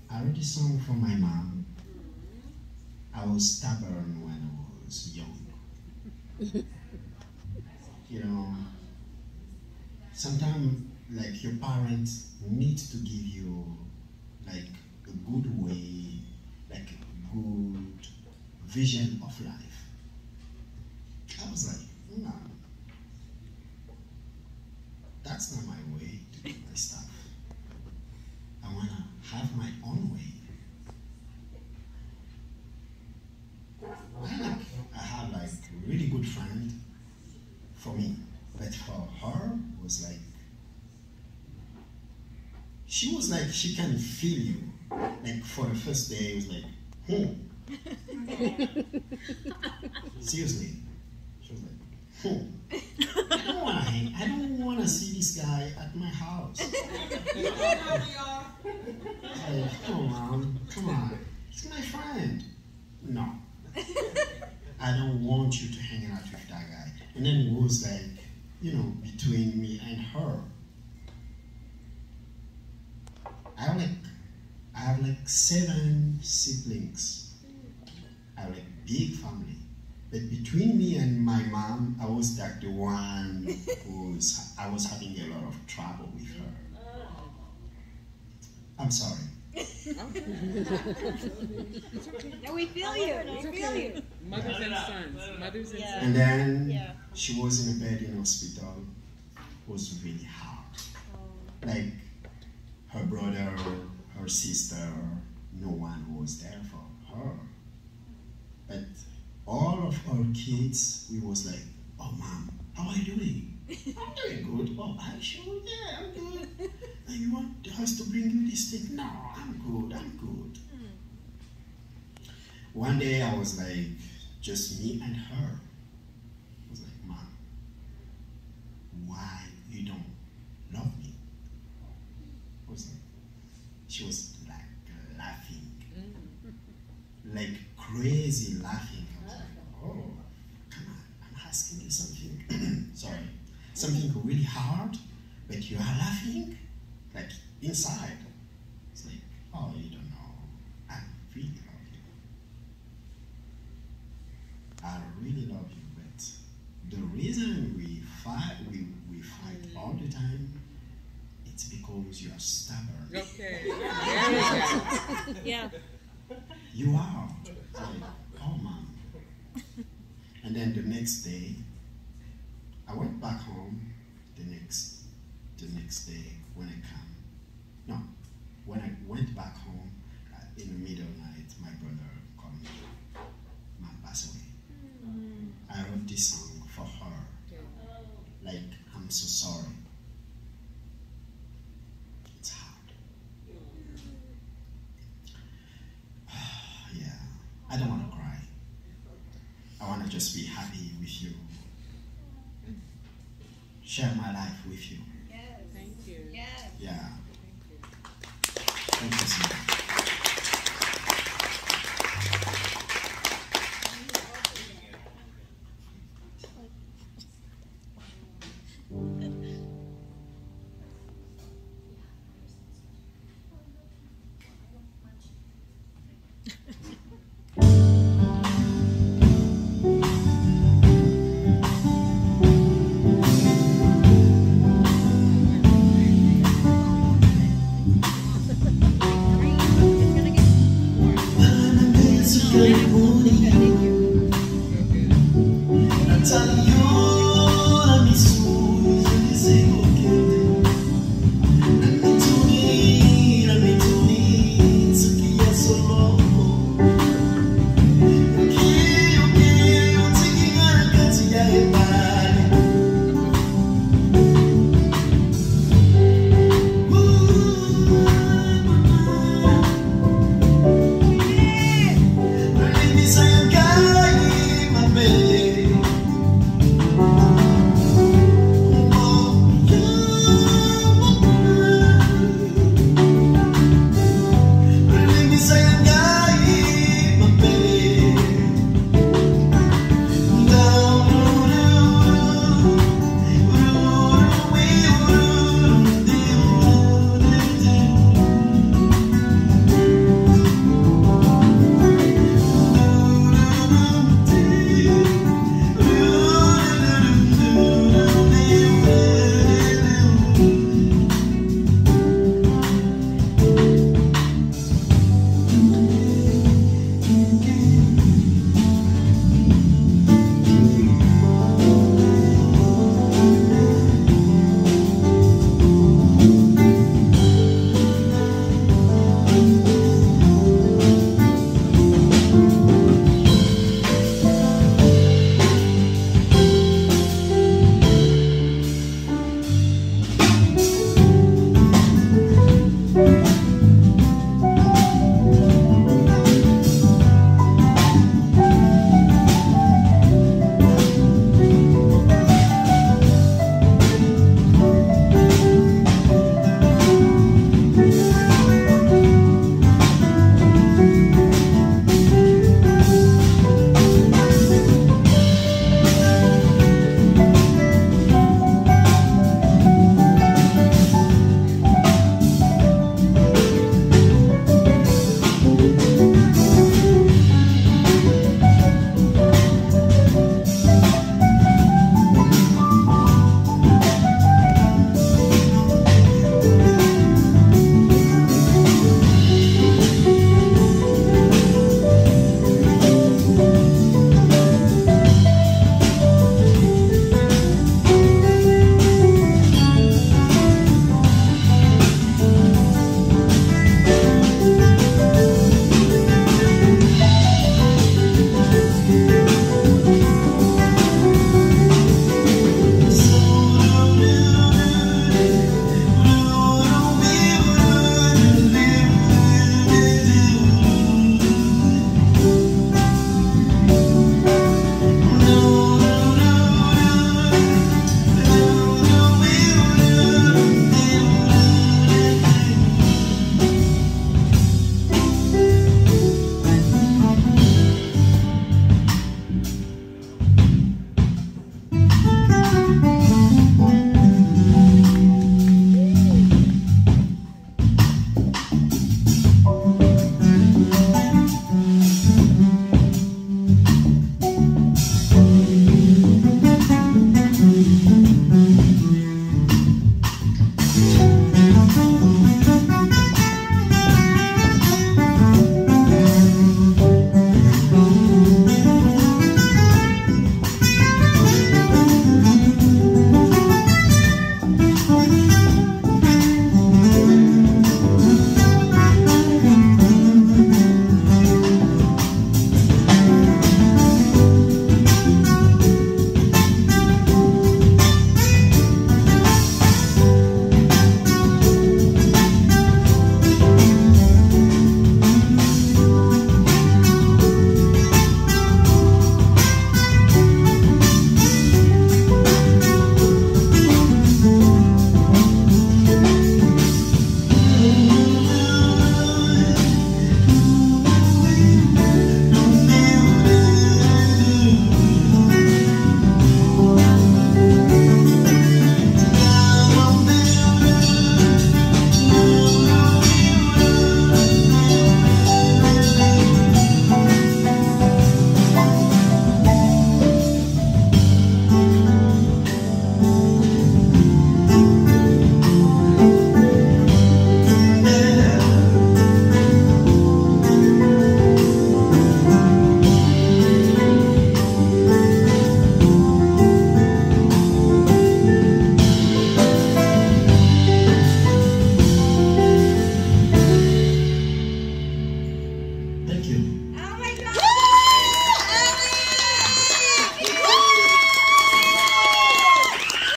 I wrote this song for my mom. I was stubborn when I was young. You know, sometimes like your parents need to give you like a good way, like a good vision of life. I was like, no, that's not my way to do my stuff. I wanna have my own way. I had like a really good friend for me, but for her it was like she can feel you. Like for the first day, it was like, seriously, she was like, I don't want to see this guy at my house. Like, come on, he's my friend. No, I don't want you to hang out with that guy. And then it was like, you know, between me and her. I have like 7 siblings. I have like big family. But between me and my mom, I was like the one I was having a lot of trouble with her. I'm sorry. No, we feel you. We feel you. Mothers and sons. Mothers and sons. And then she was in a bed in hospital. It was really hard. Like her brother, her sister, no one was there for her. But all of our kids, we was like, oh mom, how are you doing? I'm doing good. Oh, are you sure? Yeah, I'm good. And you want us to bring you this thing? No, I'm good. One day I was like, just me and her. I was like, mom, why you don't love me? I was like, she was like laughing. Like crazy laughing. I was like, oh, come on, I'm asking you something. Sorry. Something really hard, but you are laughing, like inside. It's like, oh, you don't know. I really love you. I really love you, but the reason we fight all the time, it's because you are stubborn. Okay. Yeah. You are. Like, oh, mom. And then the next day, I went back home the next day when I went back home in the middle of the night, my brother called me. Mom passed away. I wrote this song for her. Like, I'm so sorry. It's hard. Yeah, I don't want to cry. I want to just be happy with you. Share my life with you.